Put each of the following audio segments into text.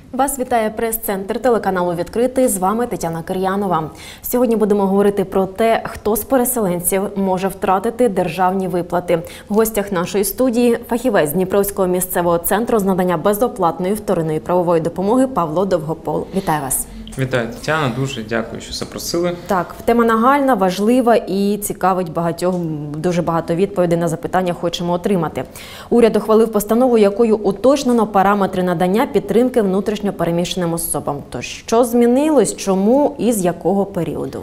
Вас вітає прес-центр телеканалу «Відкритий». З вами Тетяна Кир'янова. Сьогодні будемо говорити про те, хто з переселенців може втратити державні виплати. В гостях нашої студії фахівець Дніпровського місцевого центру з надання безоплатної вторинної правової допомоги Павло Довгопол. Вітаю вас. Вітаю, Тетяна. Дуже дякую, що запросили. Так, тема нагальна, важлива і цікавить багатьох. Дуже багато відповідей на запитання хочемо отримати. Уряд ухвалив постанову, якою уточнено параметри надання підтримки внутрішньо переміщеним особам. Тож, що змінилось, чому і з якого періоду?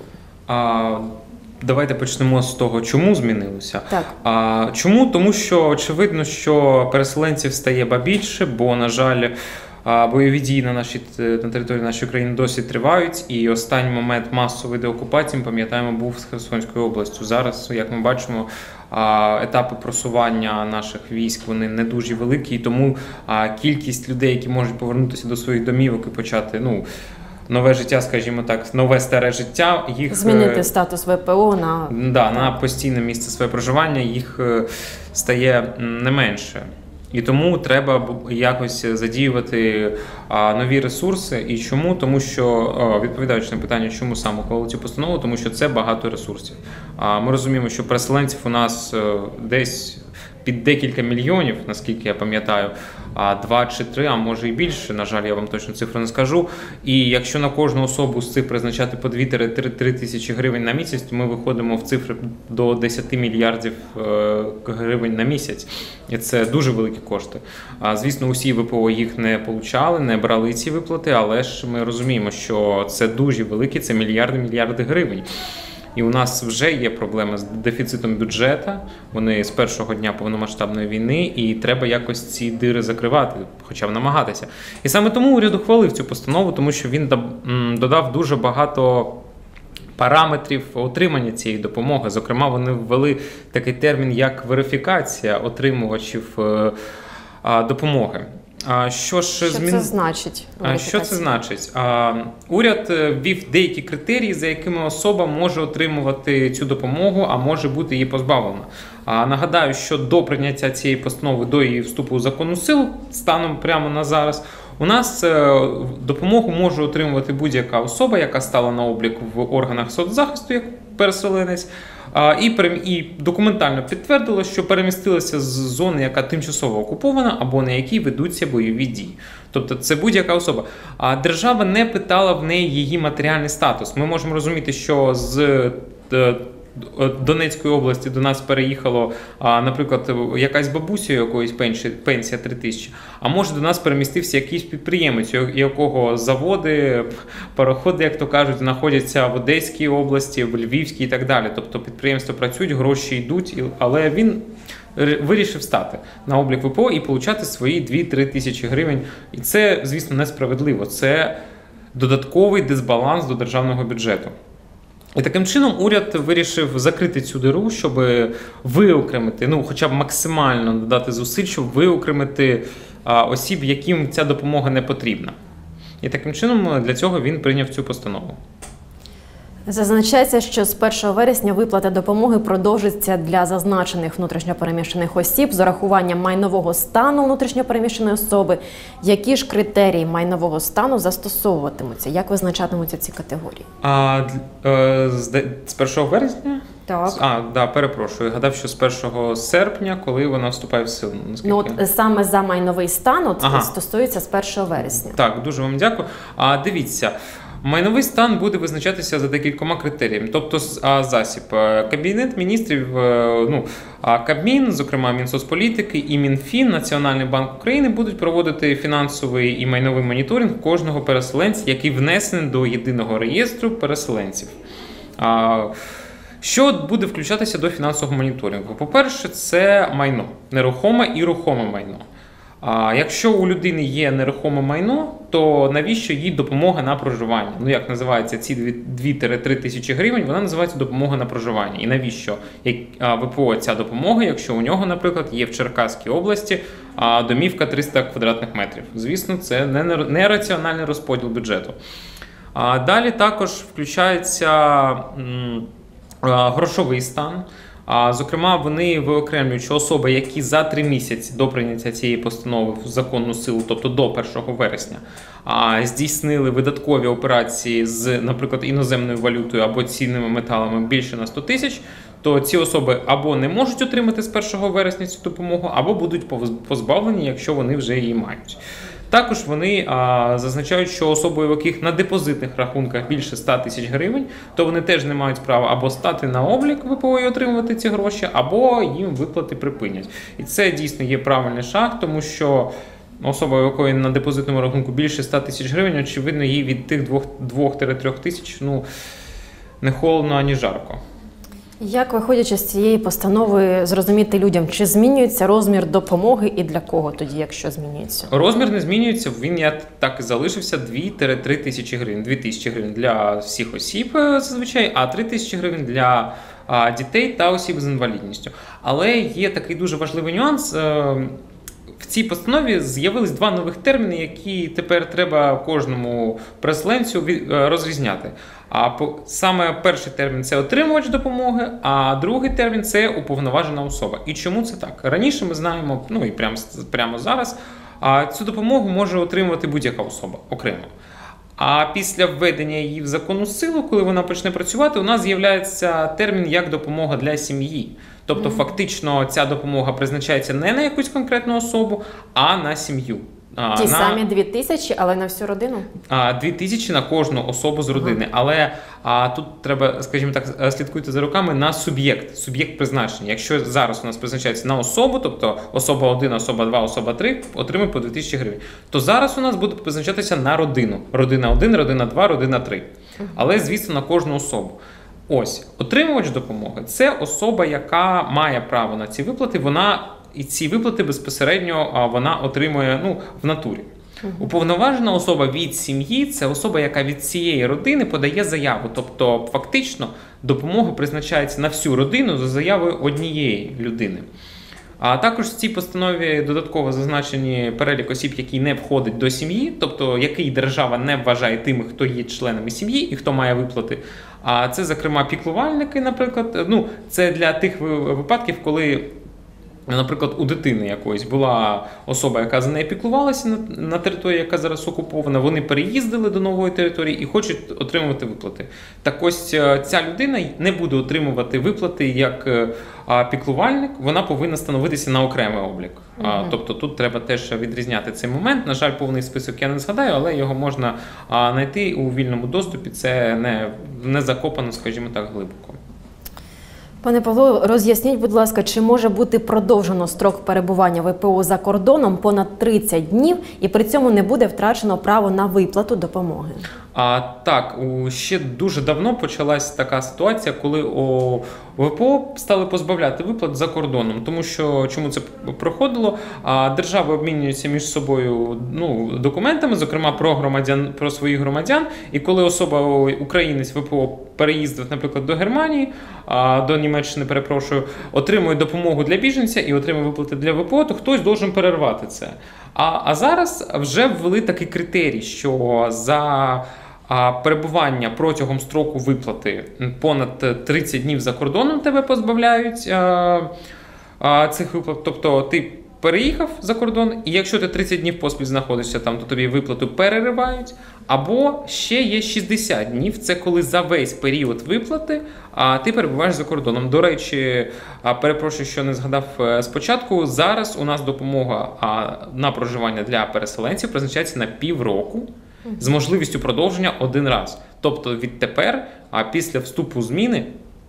Давайте почнемо з того, чому змінилося. Так. Чому? Тому що очевидно, що переселенців стає більше, бо, на жаль, бойові дії на території нашої країни досі тривають, і останній момент масової деокупації, ми пам'ятаємо, був з Херсонською областю. Зараз, як ми бачимо, етапи просування наших військ, вони не дуже великі, і тому кількість людей, які можуть повернутися до своїх домівок і почати, нове життя, скажімо так, нове старе життя, їх змінити статус ВПО на постійне місце своє проживання, їх стає не менше. І тому треба якось задіювати нові ресурси. І чому? Тому що, відповідаючи на питання, чому саме ухвалили цю постанову, тому що це багато ресурсів. Ми розуміємо, що переселенців у нас десь під декілька мільйонів, наскільки я пам'ятаю, 2 чи 3, а може і більше, на жаль, я вам точно цифру не скажу. І якщо на кожну особу з цих призначати по 2-3 тисячі гривень на місяць, то ми виходимо в цифри до 10 мільярдів гривень на місяць. І це дуже великі кошти. Звісно, усі ВПО їх не получали, не брали ці виплати, але ж ми розуміємо, що це дуже великі, це мільярди гривень. І у нас вже є проблеми з дефіцитом бюджету, вони з першого дня повномасштабної війни, і треба якось ці дири закривати, хоча б намагатися. І саме тому уряд ухвалив цю постанову, тому що він додав дуже багато параметрів отримання цієї допомоги. Зокрема, вони ввели такий термін, як верифікація отримувачів допомоги. Що це значить? Що це значить? Уряд ввів деякі критерії, за якими особа може отримувати цю допомогу, а може бути її позбавлена. Нагадаю, що до прийняття цієї постанови, до її вступу в законну силу, станом прямо на зараз, у нас допомогу може отримувати будь-яка особа, яка стала на облік в органах соцзахисту як переселенець, і документально підтвердило, що перемістилася з зони, яка тимчасово окупована, або на якій ведуться бойові дії. Тобто це будь-яка особа. Держава не питала в неї її матеріальний статус. Ми можемо розуміти, що з Донецької області до нас переїхало, наприклад, якась бабуся, якоїсь пенсія 3 тисячі, а може до нас перемістився якийсь підприємець, у якого заводи, пароходи, як то кажуть, знаходяться в Одеській області, в Львівській і так далі. Тобто підприємства працюють, гроші йдуть, але він вирішив стати на облік ВПО і отримати свої 2-3 тисячі гривень. І це, звісно, несправедливо. Це додатковий дисбаланс до державного бюджету. І таким чином уряд вирішив закрити цю диру, щоб виокремити, хоча б максимально додати зусиль, щоб виокремити осіб, яким ця допомога не потрібна. І таким чином для цього він прийняв цю постанову. Зазначається, що з 1 вересня виплата допомоги продовжиться для зазначених внутрішньопереміщених осіб з урахуванням майнового стану внутрішньопереміщеної особи. Які ж критерії майнового стану застосовуватимуться? Як визначатимуться ці категорії? З 1 вересня? Так. Перепрошую. Гадав, що з 1 серпня, коли вона вступає в силу. Саме за майновий стан стосується з 1 вересня. Так, дуже вам дякую. Дивіться. Майновий стан буде визначатися за декількома критеріями, тобто засіб. Кабінет міністрів, Кабмін, зокрема Мінсоцполітики і Мінфін, Національний банк України будуть проводити фінансовий і майновий моніторинг кожного переселенця, який внесений до єдиного реєстру переселенців. Що буде включатися до фінансового моніторингу? По-перше, це майно, нерухоме і рухоме майно. Якщо у людини є нерухоме майно, то навіщо їй допомога на проживання? Як називається ці 2-3 тисячі гривень, вона називається допомога на проживання. І навіщо ВПО ця допомога, якщо у нього, наприклад, є в Черкаській області домівка 300 квадратних метрів? Звісно, це нераціональний розподіл бюджету. Далі також включається грошовий стан. Зокрема, вони виокремлюють, що особи, які за 3 місяці до прийняття цієї постанови в законну силу, тобто до 1 вересня, здійснили видаткові операції з, наприклад, іноземною валютою або цінними металами більше на 100 тисяч, то ці особи або не можуть отримати з 1 вересня цю допомогу, або будуть позбавлені, якщо вони вже її мають. Також вони зазначають, що особи, у яких на депозитних рахунках більше 100 тисяч гривень, то вони теж не мають права або стати на облік ВПО і отримувати ці гроші, або їм виплати припинять. І це дійсно є правильний шаг, тому що особа, у якої на депозитному рахунку більше 100 тисяч гривень, очевидно, їй від тих 2-3 тисяч не холодно, ані жарко. Як, виходячи з цієї постанови, зрозуміти людям, чи змінюється розмір допомоги і для кого тоді, якщо змінюється? Розмір не змінюється, він так і залишився 2-3 тисячі гривень. 2 тисячі гривень для всіх осіб зазвичай, а 3 тисячі гривень для дітей та осіб з інвалідністю. Але є такий дуже важливий нюанс. В цій постанові з'явились 2 нових терміни, які тепер треба кожному переселенцю розрізняти. Саме перший термін – це отримувач допомоги, а другий термін – це уповноважена особа. І чому це так? Раніше ми знаємо, і прямо зараз, цю допомогу може отримувати будь-яка особа окремо. А після введення її в законну силу, коли вона почне працювати, у нас з'являється термін як допомога для сім'ї. Тобто фактично ця допомога призначається не на якусь конкретну особу, а на сім'ю. Ті самі 2 тисячі, але на всю родину? 2 тисячі на кожну особу з родини. Але тут треба, скажімо так, слідкуйте за руками на суб'єкт призначення. Якщо зараз у нас призначається на особу, тобто особа 1, особа 2, особа 3, отримує по 2 тисячі гривень, то зараз у нас буде призначатися на родину. Родина 1, родина 2, родина 3. Але, звісно, на кожну особу. Ось, отримувач допомоги – це особа, яка має право на ці виплати, і ці виплати безпосередньо вона отримує в натурі. Уповноважена особа від сім'ї – це особа, яка від цієї родини подає заяву. Тобто, фактично, допомога призначається на всю родину за заявою однієї людини. А також в цій постанові додатково зазначені перелік осіб, які не входять до сім'ї, тобто який держава не вважає тими, хто є членами сім'ї і хто має виплати. А це, зокрема, піклувальники, наприклад. Це для тих випадків, коли, наприклад, у дитини якоїсь була особа, яка за нею піклувалася на території, яка зараз окупована, вони переїздили до нової території і хочуть отримувати виплати. Так ось ця людина не буде отримувати виплати як піклувальник, вона повинна становитися на окремий облік. Тобто тут треба теж відрізняти цей момент. На жаль, повний список я не згадаю, але його можна знайти у вільному доступі. Це не закопано, скажімо так, глибоко. Пане Павло, роз'ясніть, будь ласка, чи може бути продовжено строк перебування ВПО за кордоном понад 30 днів і при цьому не буде втрачено право на виплату допомоги? Так, ще дуже давно почалась така ситуація, коли ВПО стали позбавляти виплат за кордоном. Тому що, чому це проходило? Держави обмінюються між собою документами, зокрема про своїх громадян. І коли особа, українець ВПО, переїздив, наприклад, до Германії, до Німеччини, отримує допомогу для біженця і отримує виплати для ВПО, то хтось должен перервати це. А зараз вже ввели такий критерій, що за перебування протягом строку виплати понад 30 днів за кордоном тебе позбавляють цих виплат. Тобто ти переїхав за кордон, і якщо ти 30 днів поспіль знаходишся там, то тобі виплату переривають. Або ще є 60 днів, це коли за весь період виплати ти перебуваєш за кордоном. До речі, перепрошую, що не згадав спочатку, зараз у нас допомога на проживання для переселенців призначається на півроку з можливістю продовження 1 раз. Тобто відтепер, після вступу зміни,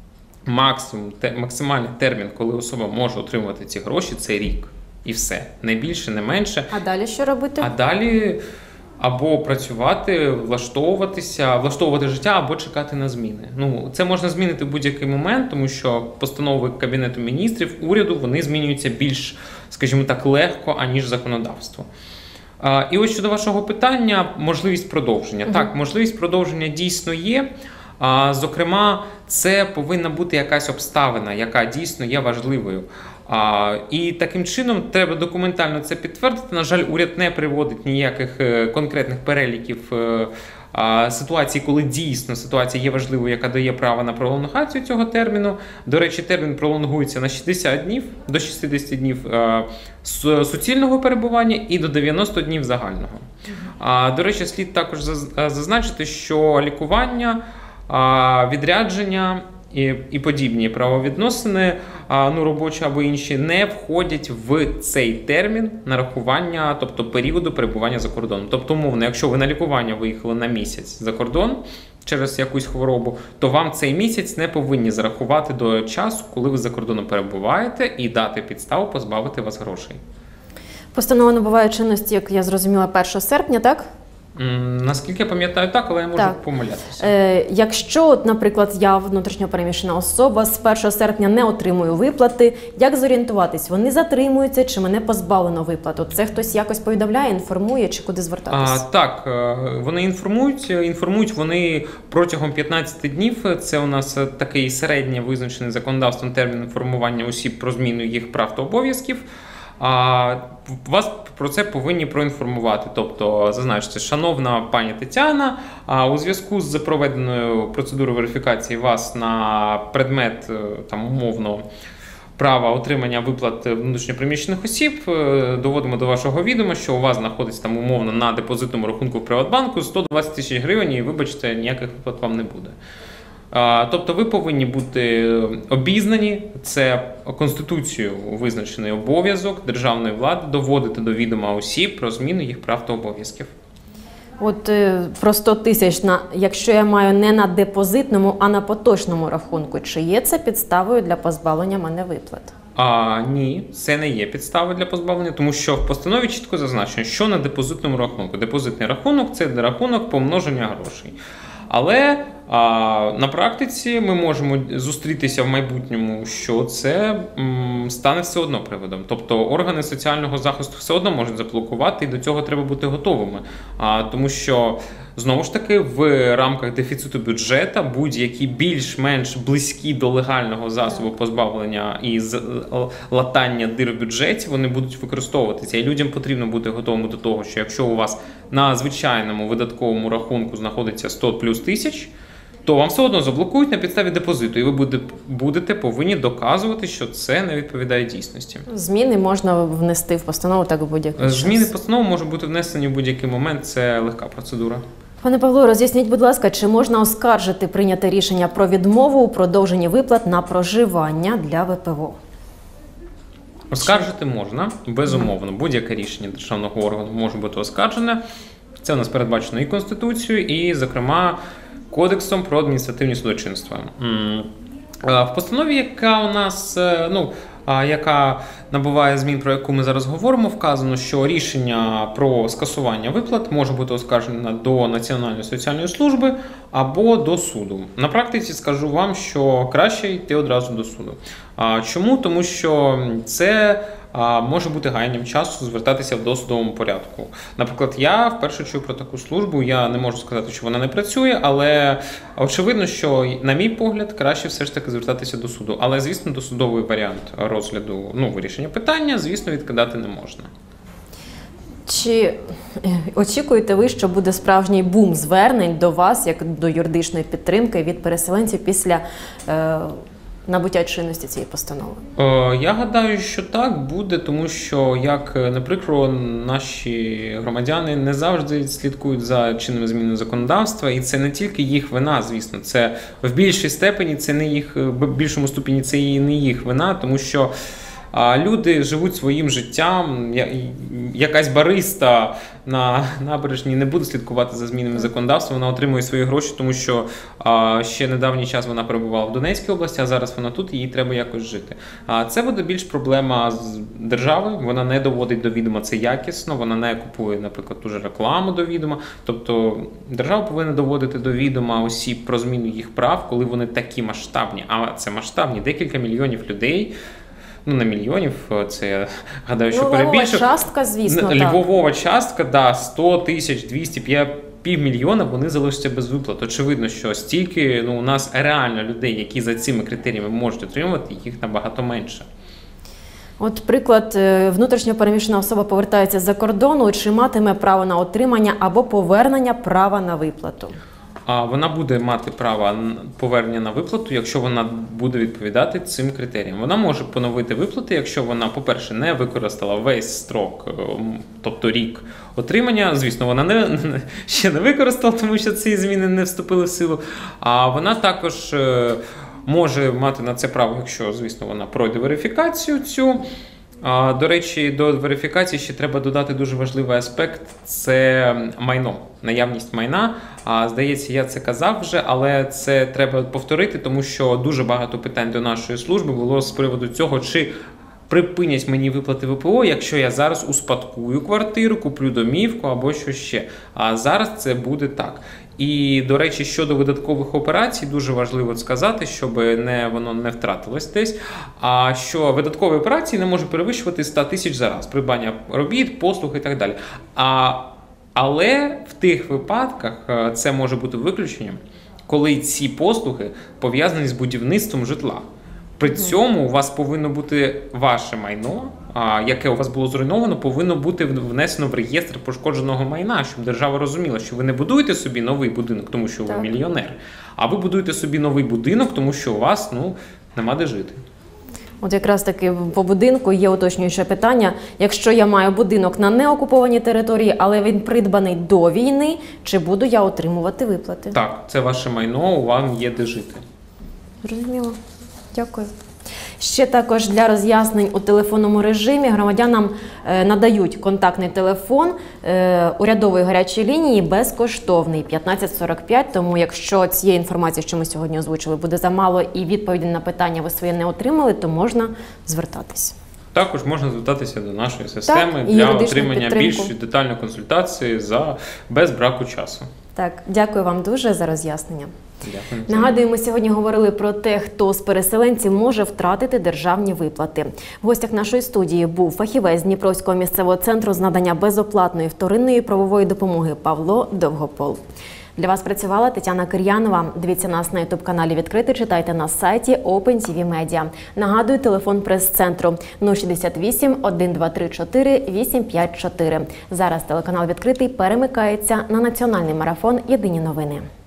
максимальний термін, коли особа може отримувати ці гроші, це рік. І все. Не більше, не менше. А далі що робити? А далі або працювати, влаштовувати життя, або чекати на зміни. Це можна змінити в будь-який момент, тому що постанови Кабінету міністрів, уряду, вони змінюються більш, скажімо так, легко, аніж законодавство. І ось щодо вашого питання, можливість продовження. Так, можливість продовження дійсно є. Зокрема, це повинна бути якась обставина, яка дійсно є важливою. І таким чином треба документально це підтвердити. На жаль, уряд не приводить ніяких конкретних переліків ситуації, коли дійсно ситуація є важливою, яка дає право на пролонгацію цього терміну. До речі, термін пролонгується на 60 днів, до 60 днів суцільного перебування і до 90 днів загального. До речі, слід також зазначити, що лікування, відрядження і подібні правовідносини, робочі або інші, не входять в цей термін нарахування, тобто періоду перебування за кордоном. Тобто, умовно, якщо ви на лікування виїхали на місяць за кордон через якусь хворобу, то вам цей місяць не повинні зарахувати до часу, коли ви за кордоном перебуваєте, і дати підставу позбавити вас грошей. Постанова набуває чинності, як я зрозуміла, 1 серпня, так? Наскільки я пам'ятаю, так, але я можу помилятися. Якщо, наприклад, я внутрішньо переміщена особа, з 1 серпня не отримую виплати, як зорієнтуватись? Вони затримуються чи мене позбавлено виплат? Це хтось якось повідомляє, інформує чи куди звертатись? Так, вони інформують вони протягом 15 днів. Це у нас такий середньо визначений законодавством термін інформування осіб про зміну їх прав та обов'язків. Вас про це повинні проінформувати. Тобто, зазначте, шановна пані Тетяна, у зв'язку з проведеною процедурою верифікації вас на предмет, умовно, права отримання виплат внутрішньопереміщених осіб, доводимо до вашого відома, що у вас знаходиться умовно на депозитному рахунку в Приватбанку 120 тисяч гривень, і, вибачте, ніяких виплат вам не буде. Тобто ви повинні бути обізнані, це Конституцією визначений обов'язок державної влади доводити до відома осіб про зміну їх прав та обов'язків. От про 100 тисяч, якщо я маю не на депозитному, а на поточному рахунку, чи є це підставою для позбавлення мене виплат? Ні, це не є підставою для позбавлення, тому що в постанові чітко зазначено, що на депозитному рахунку. Депозитний рахунок – це рахунок помноження грошей. Але на практиці ми можемо зустрітися в майбутньому, що це стане все одно приводом. Тобто органи соціального захисту все одно можуть заблокувати, і до цього треба бути готовими. Тому що, знову ж таки, в рамках дефіциту бюджету будь-які більш-менш близькі до легального засобу позбавлення і латання дир в бюджеті, вони будуть використовуватися. І людям потрібно бути готовими до того, що якщо у вас на звичайному видатковому рахунку знаходиться 100 плюс тисяч, то вам все одно заблокують на підставі депозиту, і ви будете повинні доказувати, що це не відповідає дійсності. Зміни можна внести в постанову так у будь-який час? Зміни в постанову можуть бути внесені в будь-який момент, це легка процедура. Пане Павло, роз'ясніть, будь ласка, чи можна оскаржити прийняте рішення про відмову у продовженні виплат на проживання для ВПО? Оскаржити можна, безумовно. Будь-яке рішення державного органу може бути оскаржене. Це у нас передбачено і Конституцією, і, зокрема, Кодексом про адміністративні судочинства. В постанові, яка у нас, яка набуває змін, про яку ми зараз говоримо, вказано, що рішення про скасування виплат може бути оскаржено до Національної соціальної служби або до суду. На практиці скажу вам, що краще йти одразу до суду. Чому? Тому що це може бути гаянням часу звертатися в досудовому порядку. Наприклад, я вперше чую про таку службу, я не можу сказати, що вона не працює, але очевидно, що, на мій погляд, краще все ж таки звертатися до суду. Але, звісно, досудовий варіант розгляду, вирішення питання, звісно, відкидати не можна. Чи очікуєте ви, що буде справжній бум звернень до вас, як до юридичної підтримки від переселенців після набуття чинності цієї постанови? Я гадаю, що так буде, тому що, як не прикро, наші громадяни не завжди слідкують за чинними змінами законодавства, і це не тільки їх вина, звісно, це в більшій степені, це не їх, в більшому ступені це і не їх вина, тому що люди живуть своїм життям, якась бариста на набережній не буде слідкувати за змінами законодавства, вона отримує свої гроші, тому що ще недавній час вона перебувала в Донецькій області, а зараз вона тут, і їй треба якось жити. Це буде більш проблема з держави, вона не доводить до відома це якісно, вона не купує, наприклад, ту ж рекламу до відома. Тобто держава повинна доводити до відома осіб про зміну їх прав, коли вони такі масштабні, а це масштабні, декілька мільйонів людей. Не мільйонів, це, я гадаю, що перебільшив. Львова частка, звісно, Львовова частка, 100 тисяч, 200, півмільйона, вони залишаться без виплат. Очевидно, що стільки, у нас реально людей, які за цими критеріями можуть отримувати, їх набагато менше. От приклад, внутрішньо переміщена особа повертається з-за кордону, чи матиме право на отримання або повернення права на виплату? Вона буде мати право повернення на виплату, якщо вона буде відповідати цим критеріям. Вона може поновити виплати, якщо вона, по-перше, не використала весь строк, тобто рік отримання. Звісно, вона ще не використала, тому що ці зміни не вступили в силу. А вона також може мати на це право, якщо, звісно, вона пройде верифікацію цю. До речі, до верифікації ще треба додати дуже важливий аспект – це майно, наявність майна. Здається, я це казав вже, але це треба повторити, тому що дуже багато питань до нашої служби було з приводу цього, чи припинять мені виплати ВПО, якщо я зараз успадкую квартиру, куплю домівку або що ще. А зараз це буде так. І, до речі, щодо видаткових операцій, дуже важливо сказати, щоб воно не втратилось десь, а що видаткові операції не можуть перевищувати 100 тисяч за раз, придбання робіт, послуг і так далі. Але в тих випадках це може бути виключенням, коли ці послуги пов'язані з будівництвом житла. При цьому у вас повинно бути ваше майно, яке у вас було зруйновано, повинно бути внесено в реєстр пошкодженого майна, щоб держава розуміла, що ви не будуєте собі новий будинок, тому що ви мільйонер, а ви будуєте собі новий будинок, тому що у вас нема де жити. От якраз таки по будинку є уточнююче питання. Якщо я маю будинок на неокупованій території, але він придбаний до війни, чи буду я отримувати виплати? Так, це ваше майно, вам є де жити. Зрозуміло. Дякую. Ще також для роз'яснень у телефонному режимі громадянам надають контактний телефон урядової гарячої лінії безкоштовний 1545, тому якщо цієї інформації, що ми сьогодні озвучили, буде замало і відповіді на питання ви своє не отримали, то можна звертатись. Також можна звертатися до нашої системи для отримання більш детальної консультації без браку часу. Так, дякую вам дуже за роз'яснення. Дякую. Нагадую, ми сьогодні говорили про те, хто з переселенців може втратити державні виплати. В гостях нашої студії був фахівець Дніпровського місцевого центру з надання безоплатної вторинної правової допомоги Павло Довгопол. Для вас працювала Тетяна Кир'янова. Дивіться нас на YouTube-каналі «Відкритий», читайте на сайті OpenTV Media. Нагадую, телефон прес-центру 068 1234 854. Зараз телеканал «Відкритий» перемикається на національний марафон «Єдині новини».